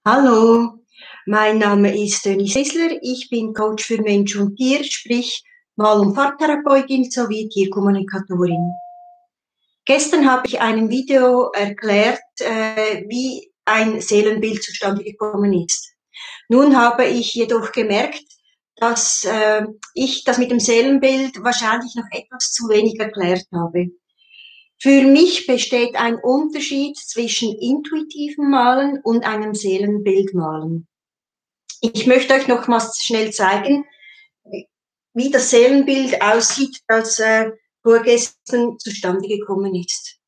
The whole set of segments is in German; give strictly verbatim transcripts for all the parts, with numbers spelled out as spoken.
Hallo, mein Name ist Döni Sessler. Ich bin Coach für Mensch und Tier, sprich Mal- und Paartherapeutin sowie Tierkommunikatorin. Gestern habe ich einem Video erklärt, äh, wie ein Seelenbild zustande gekommen ist. Nun habe ich jedoch gemerkt, dass äh, ich das mit dem Seelenbild wahrscheinlich noch etwas zu wenig erklärt habe. Für mich besteht ein Unterschied zwischen intuitivem Malen und einem Seelenbildmalen. Ich möchte euch nochmals schnell zeigen, wie das Seelenbild aussieht, das äh, vorgestern zustande gekommen ist.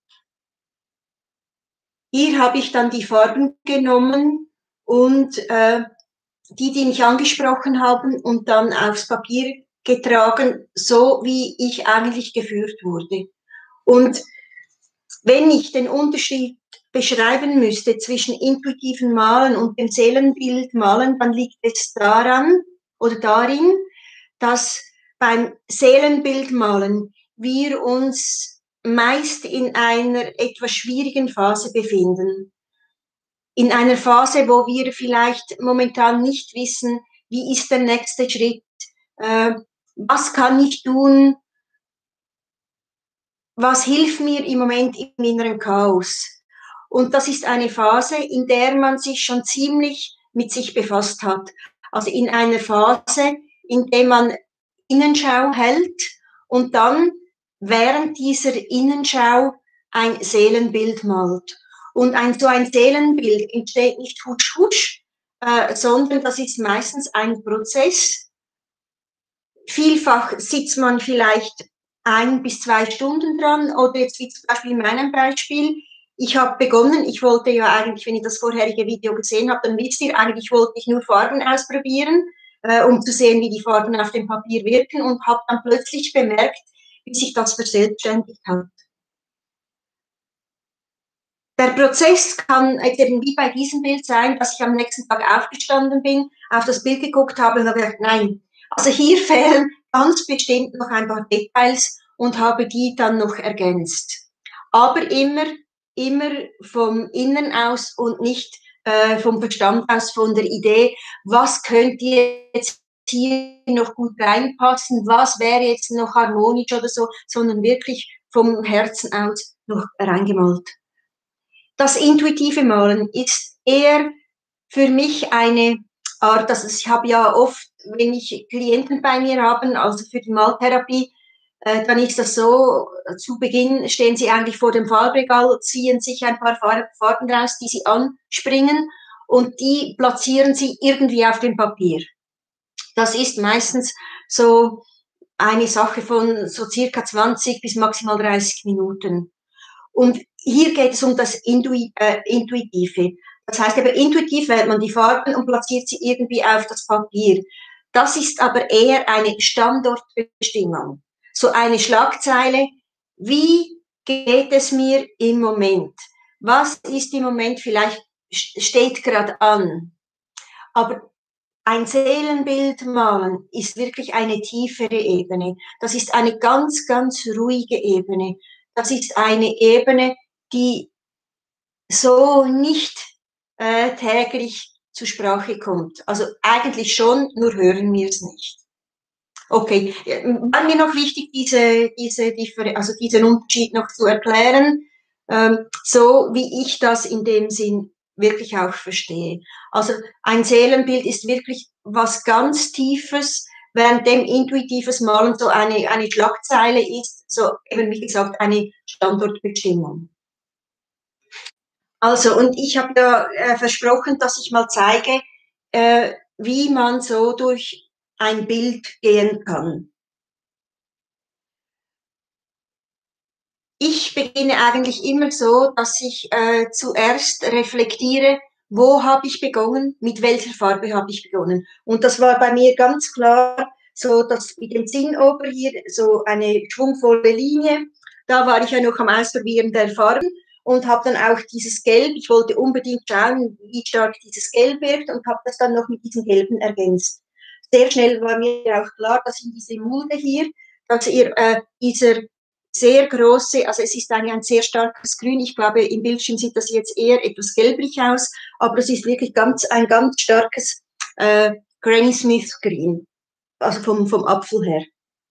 Hier habe ich dann die Farben genommen und äh, die, die mich angesprochen haben, und dann aufs Papier getragen, so wie ich eigentlich geführt wurde. Und wenn ich den Unterschied beschreiben müsste zwischen intuitivem Malen und dem Seelenbildmalen, dann liegt es daran oder darin, dass beim Seelenbildmalen wir uns meist in einer etwas schwierigen Phase befinden. In einer Phase, wo wir vielleicht momentan nicht wissen, wie ist der nächste Schritt, äh, was kann ich tun, was hilft mir im Moment im inneren Chaos. Und das ist eine Phase, in der man sich schon ziemlich mit sich befasst hat. Also in einer Phase, in der man Innenschau hält und dann während dieser Innenschau ein Seelenbild malt. Und ein, so ein Seelenbild entsteht nicht husch husch, äh, sondern das ist meistens ein Prozess. Vielfach sitzt man vielleicht ein bis zwei Stunden dran, oder jetzt wie zum Beispiel in meinem Beispiel. Ich habe begonnen, ich wollte ja eigentlich, wenn ihr das vorherige Video gesehen habt, dann wisst ihr, eigentlich wollte ich nur Farben ausprobieren, äh, um zu sehen, wie die Farben auf dem Papier wirken, und habe dann plötzlich bemerkt, wie sich das verselbstständigt hat. Der Prozess kann eben wie bei diesem Bild sein, dass ich am nächsten Tag aufgestanden bin, auf das Bild geguckt habe und habe gedacht, nein, also hier fehlen ganz bestimmt noch ein paar Details, und habe die dann noch ergänzt. Aber immer, immer vom Innern aus und nicht äh, vom Verstand aus, von der Idee, was könnte jetzt hier noch gut reinpassen, was wäre jetzt noch harmonisch oder so, sondern wirklich vom Herzen aus noch reingemalt. Das intuitive Malen ist eher für mich eine Art, also ich habe ja oft, wenn ich Klienten bei mir habe, also für die Maltherapie, äh, dann ist das so, zu Beginn stehen sie eigentlich vor dem Farbregal, ziehen sich ein paar Farben raus, die sie anspringen, und die platzieren sie irgendwie auf dem Papier. Das ist meistens so eine Sache von so circa zwanzig bis maximal dreißig Minuten. Und hier geht es um das Intui äh, Intuitive. Das heißt aber, intuitiv wählt man die Farben und platziert sie irgendwie auf das Papier. Das ist aber eher eine Standortbestimmung. So eine Schlagzeile, wie geht es mir im Moment? Was ist im Moment vielleicht, steht gerade an? Aber ein Seelenbild malen ist wirklich eine tiefere Ebene. Das ist eine ganz, ganz ruhige Ebene. Das ist eine Ebene, die so nicht äh, täglich zur Sprache kommt. Also eigentlich schon, nur hören wir es nicht. Okay, war mir noch wichtig, diese, diese, also diesen Unterschied noch zu erklären, ähm, so wie ich das in dem Sinn wirklich auch verstehe. Also ein Seelenbild ist wirklich was ganz Tiefes, während dem intuitives Malen so eine, eine Schlagzeile ist, so eben wie gesagt eine Standortbestimmung. Also, und ich habe ja äh, versprochen, dass ich mal zeige, äh, wie man so durch ein Bild gehen kann. Ich beginne eigentlich immer so, dass ich äh, zuerst reflektiere, wo habe ich begonnen, mit welcher Farbe habe ich begonnen. Und das war bei mir ganz klar, so dass mit dem Zinnober hier so eine schwungvolle Linie, da war ich ja noch am Ausprobieren der Farben und habe dann auch dieses Gelb, ich wollte unbedingt schauen, wie stark dieses Gelb wirkt, und habe das dann noch mit diesem Gelben ergänzt. Sehr schnell war mir auch klar, dass in diese Mulde hier, dass ihr äh, dieser sehr große, also es ist ein, ein sehr starkes Grün. Ich glaube, im Bildschirm sieht das jetzt eher etwas gelblich aus, aber es ist wirklich ganz, ein ganz starkes äh, Granny Smith Grün, also vom, vom Apfel her.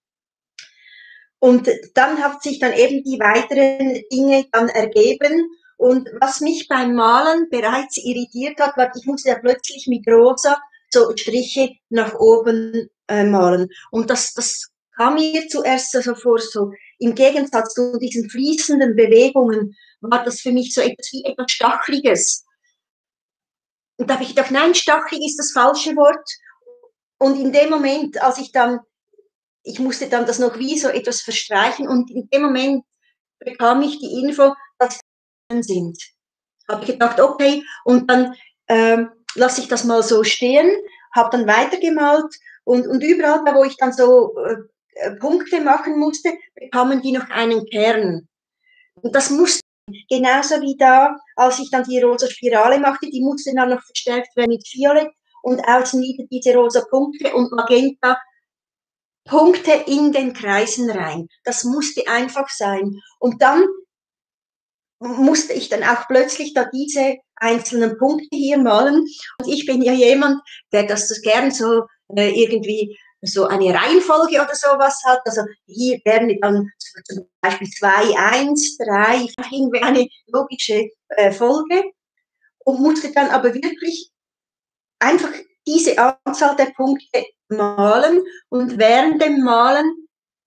Und dann hat sich dann eben die weiteren Dinge dann ergeben. Und was mich beim Malen bereits irritiert hat, war, ich musste ja plötzlich mit rosa so Striche nach oben äh, malen. Und das, das kam mir zuerst so vor, so im Gegensatz zu diesen fließenden Bewegungen, war das für mich so etwas wie etwas Stachliges. Und da habe ich gedacht, nein, stachlig ist das falsche Wort. Und in dem Moment, als ich dann ich musste dann das noch wie so etwas verstreichen und in dem Moment bekam ich die Info, dass sie sind. Habe ich gedacht, okay, und dann ähm, lasse ich das mal so stehen, habe dann weitergemalt und, und überall, da wo ich dann so äh, Punkte machen musste, bekamen die noch einen Kern. Und das musste genauso wie da, als ich dann die rosa Spirale machte, die musste dann noch verstärkt werden mit Violett und außen wieder diese rosa Punkte und Magenta Punkte in den Kreisen rein. Das musste einfach sein. Und dann musste ich dann auch plötzlich da diese einzelnen Punkte hier malen. Und ich bin ja jemand, der das gern so äh, irgendwie so eine Reihenfolge oder sowas hat. Also hier wären dann zum Beispiel zwei, eins, drei, irgendwie eine logische äh, Folge. Und musste dann aber wirklich einfach diese Anzahl der Punkte malen und während dem Malen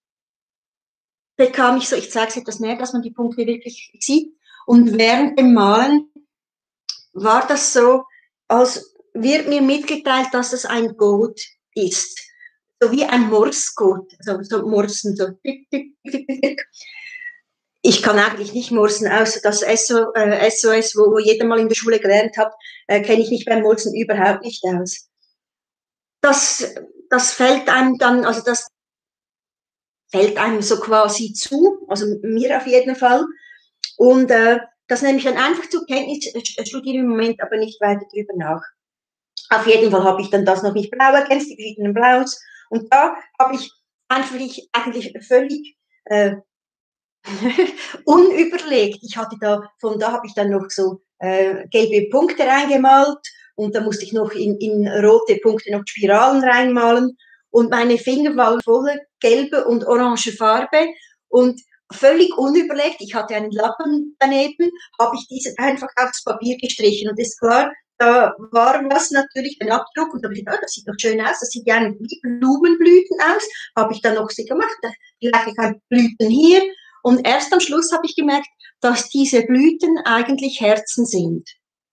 bekam ich so, ich zeige es etwas näher, dass man die Punkte wirklich sieht und während dem Malen war das so, als wird mir mitgeteilt, dass es ein Code ist, so wie ein Morse-Code, also so Morsen, so tick, tick, tick, tick. Ich kann eigentlich nicht morsen, außer das S O S, wo jeder mal in der Schule gelernt hat, äh, kenne ich mich beim Morsen überhaupt nicht aus. Das, das fällt einem dann, also das fällt einem so quasi zu, also mir auf jeden Fall. Und äh, das nehme ich dann einfach zur Kenntnis, studiere im Moment aber nicht weiter drüber nach. Auf jeden Fall habe ich dann das noch nicht blau ergänzt, die verschiedenen Blaus. Und da habe ich einfach ich, eigentlich völlig äh, unüberlegt. Ich hatte da, von da habe ich dann noch so äh, gelbe Punkte reingemalt und da musste ich noch in, in rote Punkte noch Spiralen reinmalen und meine Finger waren voller gelbe und orange Farbe und völlig unüberlegt, ich hatte einen Lappen daneben, habe ich diese einfach aufs Papier gestrichen und ist klar, da war was natürlich ein Abdruck und da habe ich gedacht, oh, das sieht doch schön aus, das sieht ja wie Blumenblüten aus, habe ich dann noch so gemacht, vielleicht ein Blüten hier und erst am Schluss habe ich gemerkt, dass diese Blüten eigentlich Herzen sind.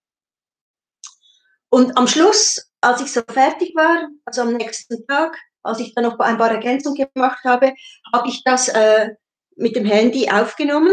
Und am Schluss, als ich so fertig war, also am nächsten Tag, als ich dann noch ein paar Ergänzungen gemacht habe, habe ich das äh, mit dem Handy aufgenommen.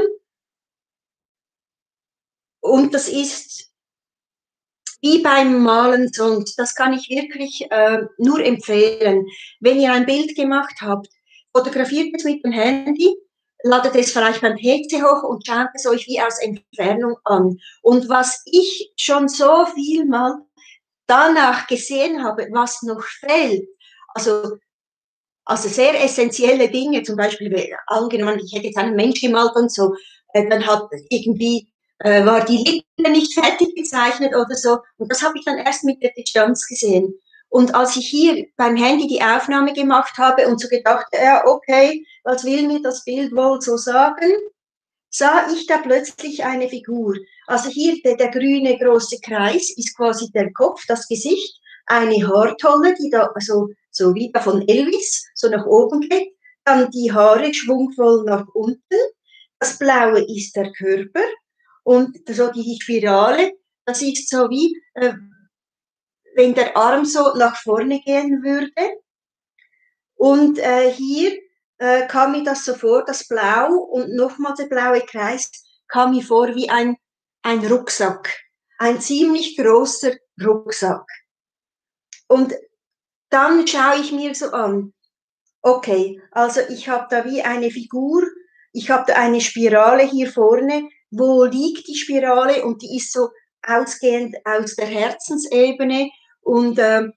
Und das ist wie beim Malen sonst. Das kann ich wirklich äh, nur empfehlen. Wenn ihr ein Bild gemacht habt, fotografiert es mit dem Handy, ladet es vielleicht beim P C hoch und schaut es euch wie aus Entfernung an. Und was ich schon so viel mal danach gesehen habe, was noch fehlt, also, also sehr essentielle Dinge, zum Beispiel angenommen, ich hätte jetzt einen Mensch gemalt und so, äh, dann hat irgendwie äh, war die Lippe nicht fertig gezeichnet oder so. Und das habe ich dann erst mit der Distanz gesehen. Und als ich hier beim Handy die Aufnahme gemacht habe und so gedacht, ja, okay, was will mir das Bild wohl so sagen, sah ich da plötzlich eine Figur. Also hier der, der grüne große Kreis ist quasi der Kopf, das Gesicht, eine Haartolle, die da so, so wie von Elvis so nach oben geht, dann die Haare schwungvoll nach unten, das Blaue ist der Körper und so die Spirale, das ist so wie, äh, wenn der Arm so nach vorne gehen würde. Und äh, hier äh, kam mir das so vor, das Blau und nochmal der blaue Kreis kam mir vor wie ein, ein Rucksack, ein ziemlich großer Rucksack. Und dann schaue ich mir so an, okay, also ich habe da wie eine Figur, ich habe da eine Spirale hier vorne, wo liegt die Spirale und die ist so ausgehend aus der Herzensebene und äh,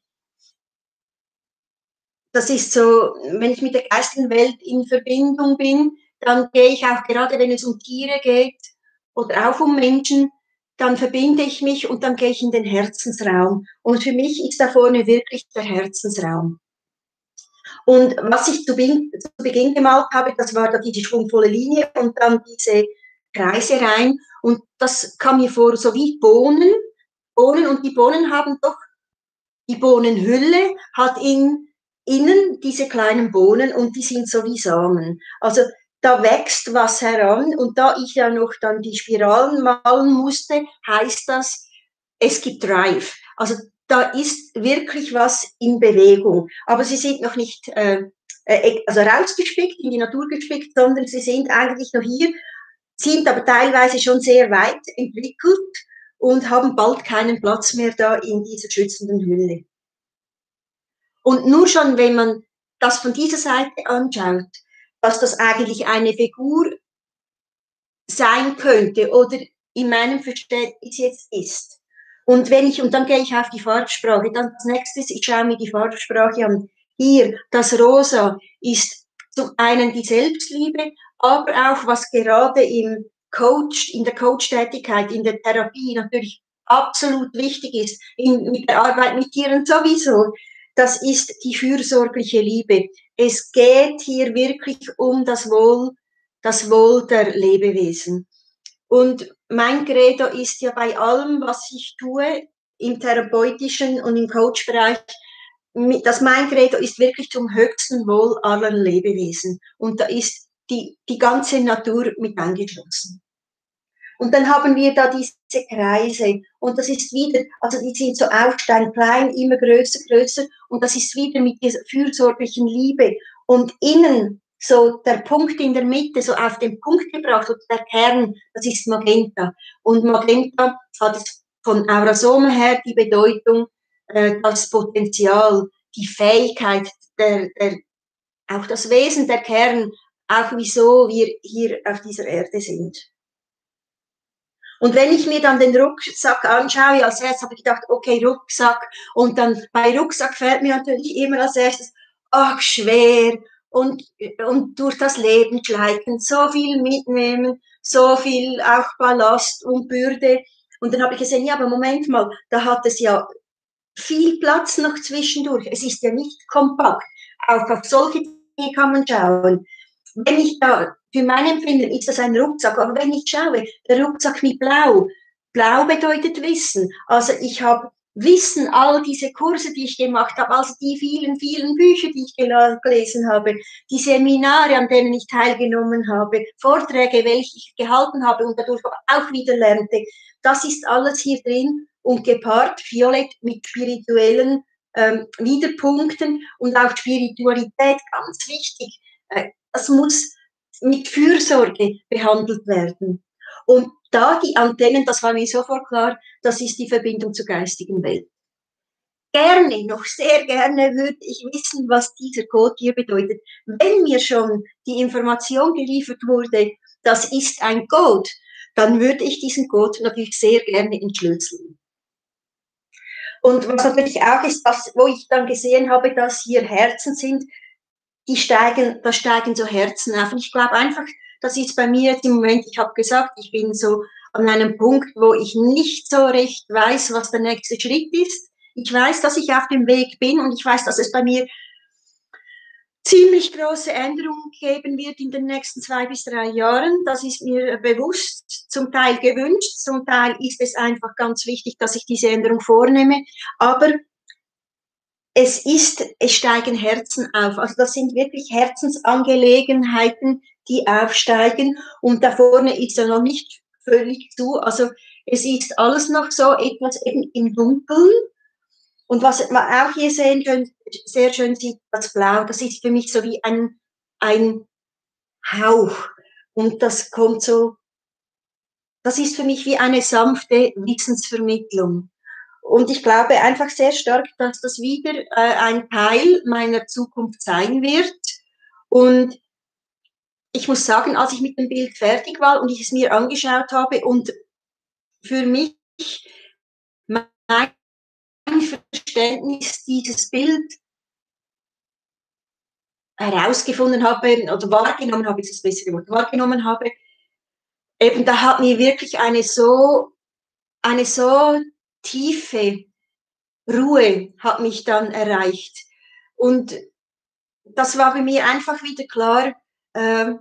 das ist so, wenn ich mit der geistigen Welt in Verbindung bin, dann gehe ich auch, gerade wenn es um Tiere geht oder auch um Menschen, dann verbinde ich mich und dann gehe ich in den Herzensraum. Und für mich ist da vorne wirklich der Herzensraum. Und was ich zu Beginn, zu Beginn gemalt habe, das war da diese schwungvolle Linie und dann diese Kreise rein. Und das kam mir vor, so wie Bohnen. Bohnen und die Bohnen haben doch, die Bohnenhülle hat in, innen diese kleinen Bohnen und die sind so wie Samen. Also da wächst was heran und da ich ja noch dann die Spiralen malen musste, heißt das, es gibt Drive. Also da ist wirklich was in Bewegung. Aber sie sind noch nicht äh, äh, also rausgespickt, in die Natur gespickt, sondern sie sind eigentlich noch hier, sind aber teilweise schon sehr weit entwickelt und haben bald keinen Platz mehr da in dieser schützenden Hülle. Und nur schon, wenn man das von dieser Seite anschaut, dass das eigentlich eine Figur sein könnte oder in meinem Verständnis jetzt ist. Und wenn ich, und dann gehe ich auf die Farbsprache, dann als nächstes, ich schaue mir die Farbsprache an. Hier, das Rosa ist zum einen die Selbstliebe, aber auch was gerade im Coach, in der Coach-Tätigkeit, in der Therapie natürlich absolut wichtig ist, in, mit der Arbeit mit Tieren sowieso, das ist die fürsorgliche Liebe. Es geht hier wirklich um das Wohl, das Wohl der Lebewesen. Und mein Credo ist ja bei allem, was ich tue, im therapeutischen und im Coach-Bereich, dass mein Credo ist wirklich zum höchsten Wohl aller Lebewesen. Und da ist die, die ganze Natur mit eingeschlossen. Und dann haben wir da diese Kreise. Und das ist wieder, also die sind so aufsteigend, klein, immer größer, größer. Und das ist wieder mit dieser fürsorglichen Liebe. Und innen, so der Punkt in der Mitte, so auf den Punkt gebracht, oder der Kern, das ist Magenta. Und Magenta hat von Aurasoma her die Bedeutung, äh, das Potenzial, die Fähigkeit, der, der, auch das Wesen, der Kern, auch wieso wir hier auf dieser Erde sind. Und wenn ich mir dann den Rucksack anschaue, als erstes habe ich gedacht, okay, Rucksack. Und dann bei Rucksack fällt mir natürlich immer als erstes, ach, schwer und, und durch das Leben schleichen, so viel mitnehmen, so viel auch Ballast und Bürde. Und dann habe ich gesehen, ja, aber Moment mal, da hat es ja viel Platz noch zwischendurch. Es ist ja nicht kompakt. Auch auf solche Dinge kann man schauen. Wenn ich da, für mein Empfinden ist das ein Rucksack, aber wenn ich schaue, der Rucksack mit Blau, Blau bedeutet Wissen. Also ich habe Wissen, all diese Kurse, die ich gemacht habe, also die vielen, vielen Bücher, die ich gelesen habe, die Seminare, an denen ich teilgenommen habe, Vorträge, welche ich gehalten habe und dadurch auch wieder lernte, das ist alles hier drin und gepaart, violett, mit spirituellen ähm, Widerpunkten und auch Spiritualität, ganz wichtig. Äh, das muss mit Fürsorge behandelt werden. Und da die Antennen, das war mir sofort klar, das ist die Verbindung zur geistigen Welt. Gerne, noch sehr gerne würde ich wissen, was dieser Code hier bedeutet. Wenn mir schon die Information geliefert wurde, das ist ein Code, dann würde ich diesen Code natürlich sehr gerne entschlüsseln. Und was natürlich auch ist, dass, wo ich dann gesehen habe, dass hier Herzen sind, die steigen, da steigen so Herzen auf. Und ich glaube einfach, das ist bei mir jetzt im Moment, ich habe gesagt, ich bin so an einem Punkt, wo ich nicht so recht weiß, was der nächste Schritt ist. Ich weiß, dass ich auf dem Weg bin und ich weiß, dass es bei mir ziemlich große Änderungen geben wird in den nächsten zwei bis drei Jahren. Das ist mir bewusst, zum Teil gewünscht, zum Teil ist es einfach ganz wichtig, dass ich diese Änderung vornehme. Aber es ist, es steigen Herzen auf. Also das sind wirklich Herzensangelegenheiten, die aufsteigen. Und da vorne ist ja noch nicht völlig zu. Also es ist alles noch so etwas eben im Dunkeln. Und was man auch hier sehen könnt, sehr schön sieht, das Blau, das ist für mich so wie ein, ein Hauch. Und das kommt so, das ist für mich wie eine sanfte Wissensvermittlung. Und ich glaube einfach sehr stark, dass das wieder äh, ein Teil meiner Zukunft sein wird. Und ich muss sagen, als ich mit dem Bild fertig war und ich es mir angeschaut habe und für mich mein Verständnis dieses Bild herausgefunden habe oder wahrgenommen habe, ist das bessere Wort, wahrgenommen habe, eben da hat mir wirklich eine so, eine so tiefe Ruhe hat mich dann erreicht. Und das war bei mir einfach wieder klar, äh,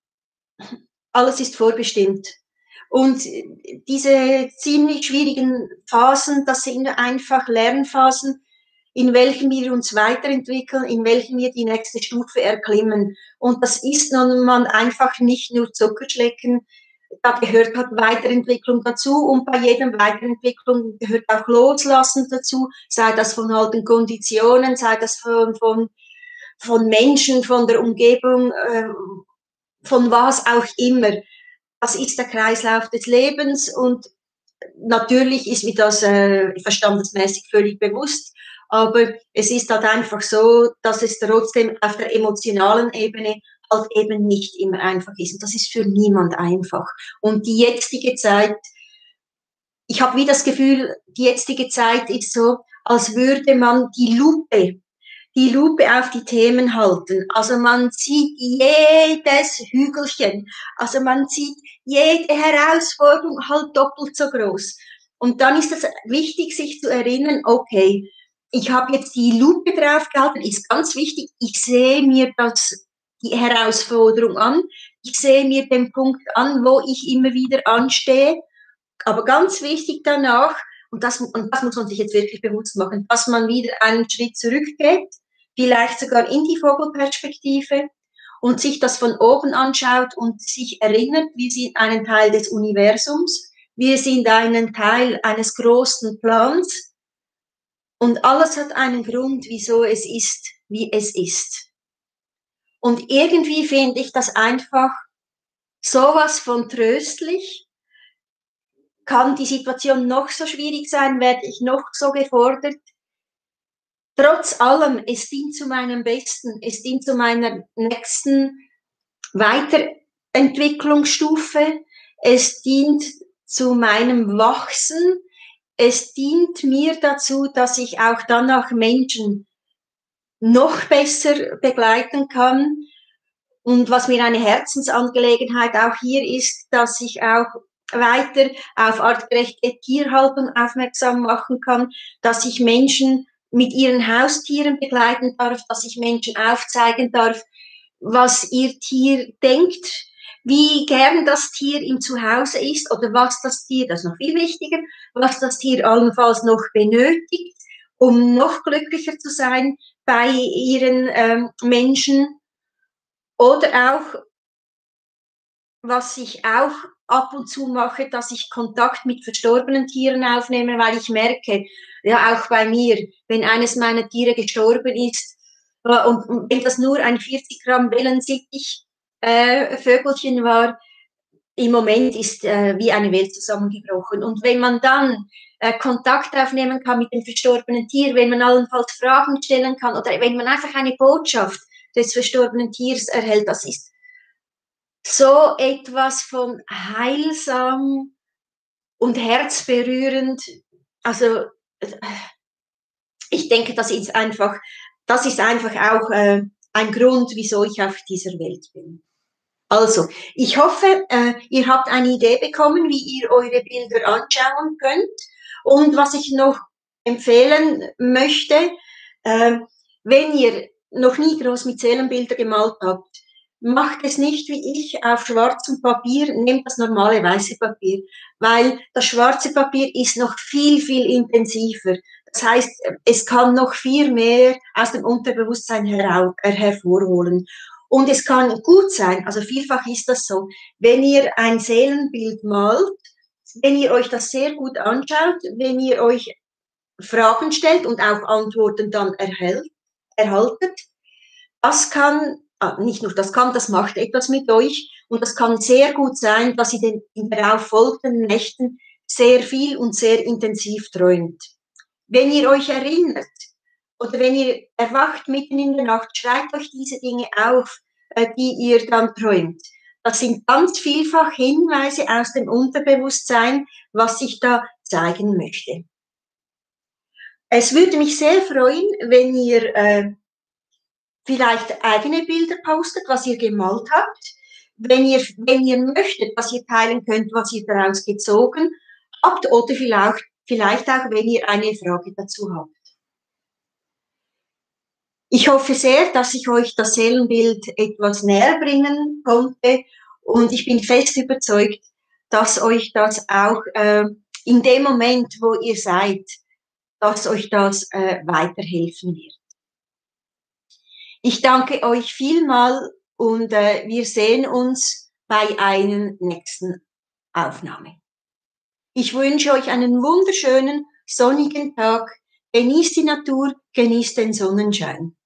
alles ist vorbestimmt. Und diese ziemlich schwierigen Phasen, das sind einfach Lernphasen, in welchen wir uns weiterentwickeln, in welchen wir die nächste Stufe erklimmen. Und das ist nun mal einfach nicht nur Zuckerschlecken, da gehört halt Weiterentwicklung dazu und bei jedem Weiterentwicklung gehört auch Loslassen dazu, sei das von alten Konditionen, sei das von, von, von Menschen, von der Umgebung, äh, von was auch immer. Das ist der Kreislauf des Lebens und natürlich ist mir das äh, verstandesmäßig völlig bewusst, aber es ist halt einfach so, dass es trotzdem auf der emotionalen Ebene halt eben nicht immer einfach ist. Und das ist für niemand einfach. Und die jetzige Zeit, ich habe wie das Gefühl, die jetzige Zeit ist so, als würde man die Lupe die Lupe auf die Themen halten. Also man sieht jedes Hügelchen, also man sieht jede Herausforderung halt doppelt so groß. Und dann ist es wichtig, sich zu erinnern, okay, ich habe jetzt die Lupe draufgehalten, ist ganz wichtig, ich sehe mir das, die Herausforderung an, ich sehe mir den Punkt an, wo ich immer wieder anstehe, aber ganz wichtig danach, und das, und das muss man sich jetzt wirklich bewusst machen, dass man wieder einen Schritt zurückgeht, vielleicht sogar in die Vogelperspektive und sich das von oben anschaut und sich erinnert, wir sind einen Teil des Universums, wir sind einen Teil eines großen Plans und alles hat einen Grund, wieso es ist, wie es ist. Und irgendwie finde ich das einfach sowas von tröstlich. Kann die Situation noch so schwierig sein, werde ich noch so gefordert. Trotz allem, es dient zu meinem Besten, es dient zu meiner nächsten Weiterentwicklungsstufe, es dient zu meinem Wachsen, es dient mir dazu, dass ich auch dann auch Menschen noch besser begleiten kann. Und was mir eine Herzensangelegenheit auch hier ist, dass ich auch weiter auf artgerechte Tierhaltung aufmerksam machen kann, dass ich Menschen mit ihren Haustieren begleiten darf, dass ich Menschen aufzeigen darf, was ihr Tier denkt, wie gern das Tier im Zuhause ist oder was das Tier, das ist noch viel wichtiger, was das Tier allenfalls noch benötigt, um noch glücklicher zu sein bei ihren ähm, Menschen. Oder auch, was ich auch ab und zu mache, dass ich Kontakt mit verstorbenen Tieren aufnehme, weil ich merke, ja auch bei mir, wenn eines meiner Tiere gestorben ist äh, und, und wenn das nur ein vierzig Gramm Wellensittich äh, Vögelchen war, im Moment ist äh, wie eine Welt zusammengebrochen. Und wenn man dann äh, Kontakt aufnehmen kann mit dem verstorbenen Tier, wenn man allenfalls Fragen stellen kann oder wenn man einfach eine Botschaft des verstorbenen Tiers erhält, das ist so etwas von heilsam und herzberührend. Also ich denke, das ist einfach, das ist einfach auch äh, ein Grund, wieso ich auf dieser Welt bin. Also, ich hoffe, äh, ihr habt eine Idee bekommen, wie ihr eure Bilder anschauen könnt. Und was ich noch empfehlen möchte, äh, wenn ihr noch nie groß mit Seelenbilder gemalt habt, macht es nicht wie ich auf schwarzem Papier, nehmt das normale weiße Papier, weil das schwarze Papier ist noch viel, viel intensiver. Das heißt, es kann noch viel mehr aus dem Unterbewusstsein her hervorholen. Und es kann gut sein, also vielfach ist das so, wenn ihr ein Seelenbild malt, wenn ihr euch das sehr gut anschaut, wenn ihr euch Fragen stellt und auch Antworten dann erhält, erhaltet, das kann, ah, nicht nur das kann, das macht etwas mit euch und das kann sehr gut sein, dass ihr den, in darauf folgenden Nächten sehr viel und sehr intensiv träumt. Wenn ihr euch erinnert oder wenn ihr erwacht mitten in der Nacht, schreibt euch diese Dinge auf, äh, die ihr dann träumt. Das sind ganz vielfach Hinweise aus dem Unterbewusstsein, was ich da zeigen möchte. Es würde mich sehr freuen, wenn ihr äh, vielleicht eigene Bilder postet, was ihr gemalt habt. Wenn ihr, wenn ihr möchtet, was ihr teilen könnt, was ihr daraus gezogen habt, oder vielleicht, vielleicht auch, wenn ihr eine Frage dazu habt. Ich hoffe sehr, dass ich euch das Seelenbild etwas näher bringen konnte und ich bin fest überzeugt, dass euch das auch äh, in dem Moment, wo ihr seid, dass euch das äh, weiterhelfen wird. Ich danke euch vielmal und äh, wir sehen uns bei einer nächsten Aufnahme. Ich wünsche euch einen wunderschönen, sonnigen Tag. Genießt die Natur, genießt den Sonnenschein.